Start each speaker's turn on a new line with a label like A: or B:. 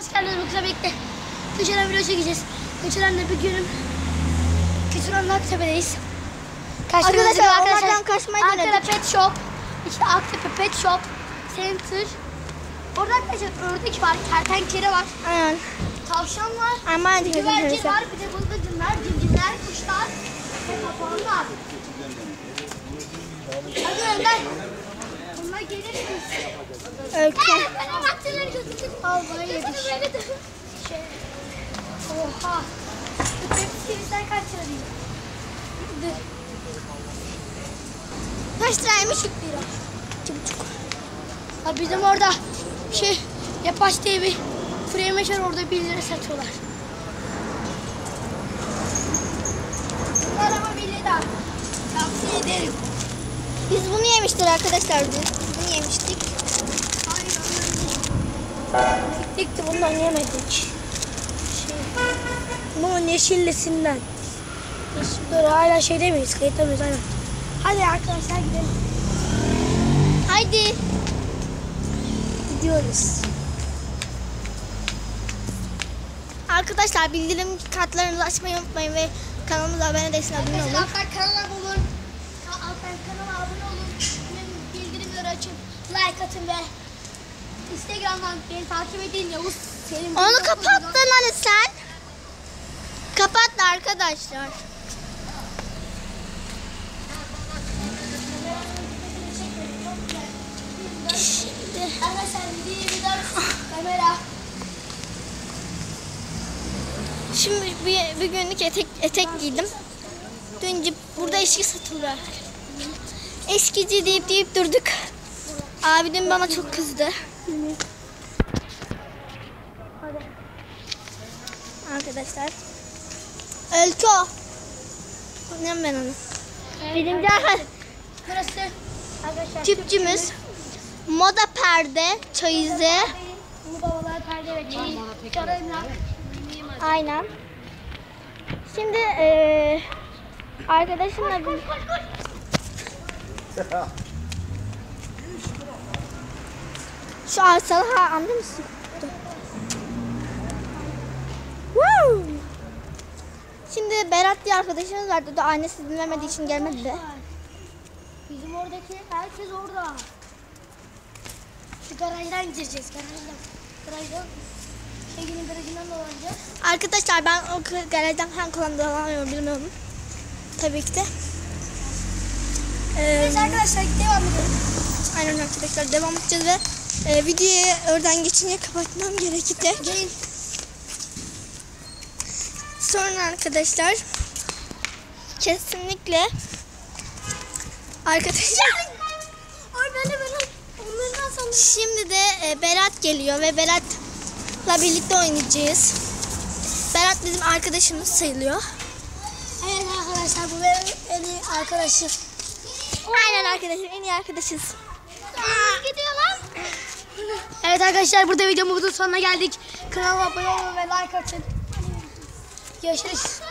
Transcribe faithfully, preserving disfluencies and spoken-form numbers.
A: Sizlerle bu kısa birlikte Köçeren video çekeceğiz. Köçeren'le bir günüm Köçeren'le Aktepe'deyiz.
B: Arkadaşlar onlardan kaçmayı
A: Ankara
B: denedik.
A: Pet Shop, işte Aktepe Pet Shop Center. Orada arkadaşlar ördek var, kertenkele var,
B: Aynen.
A: tavşan var,
B: Aman
A: güvercin var, bir de bıldırcınlar, civcivler, kuşlar ve papağanlar. Hadi Önder. Bunlar gelir mi?
B: Öykü.
A: Evet, ben o bahçeleri götürdüm. Al böyle bir şey. Şey. Oha. Bu tepsiyi sen kaç lira değil? Dur.
B: Kaç liraymış?
A: İki lira. İki buçuk. Ha bizim orada şey Yapaş diye bir frame var, orada bir lira satıyorlar. Bunlar ama bir lira. Tavsiye ederim.
B: Biz bunu yemiştik arkadaşlar. Biz bunu yemiştik.
A: Gittik de bundan yemedik. Şey, bunun yeşillisinden. Dur hala şey demeyiz, kayıtlamıyoruz aynen. Hadi arkadaşlar gidelim.
B: Haydi.
A: Gidiyoruz.
B: Arkadaşlar bildirim kartlarınızı açmayı unutmayın ve kanalımıza abone değilseniz abone olun.
A: Arkadaşlar kanala bulun. Alttan kanala abone olun. Bildirimleri açın. Like atın ve Instagram'dan beni takip edin. Yavuz Selim.
B: Onu kapattın hani sen. Kapattı arkadaşlar.
A: Şimdi. Arkadaşlar bir dört kamera.
B: Şimdi bir, bir günlük etek, etek giydim. Dün burada eşki satılıyor. Eşkici deyip deyip durduk. Abi dün bana çok kızdı. Arkadaşlar. Öykü o. Annem ben onu. Bizim de
A: Burası arkadaşlar.
B: tüpçümüz. Moda perde, çayizi.
A: Bu babalar perde ve çeyiz. Karayımlar.
B: Aynen. Şimdi eee arkadaşımla bir... Şu arsalı ha anladın mısın? Woo! Şimdi Berat diye arkadaşımız vardı. O da annesi dinlemediği için gelmedi de.
A: Bizim oradaki herkes orada. Şu garajdan gireceğiz. Garajdan. Garajdan. Şeginin garajından dolanacağız.
B: Arkadaşlar ben o garajdan falan kullanıyorum bilmiyorum. Tabii ki de. Ee,
A: Neyse arkadaşlar devam edelim.
B: aynen arkadaşlar devam edeceğiz ve e, videoyu oradan geçince kapatmam gerekecek.
A: Gelin.
B: Sonra arkadaşlar kesinlikle arkadaşlar
A: Ay ben de Berat. Onlardan sandım.
B: şimdi de e, Berat geliyor ve Berat'la birlikte oynayacağız. Berat bizim arkadaşımız sayılıyor.
A: Evet arkadaşlar bu benim en iyi arkadaşım.
B: Aynen arkadaşım en iyi arkadaşız.
A: Gidiyor lan. Evet arkadaşlar burada videomuzun sonuna geldik. Kanalıma abone olun ve like atın. Görüşürüz.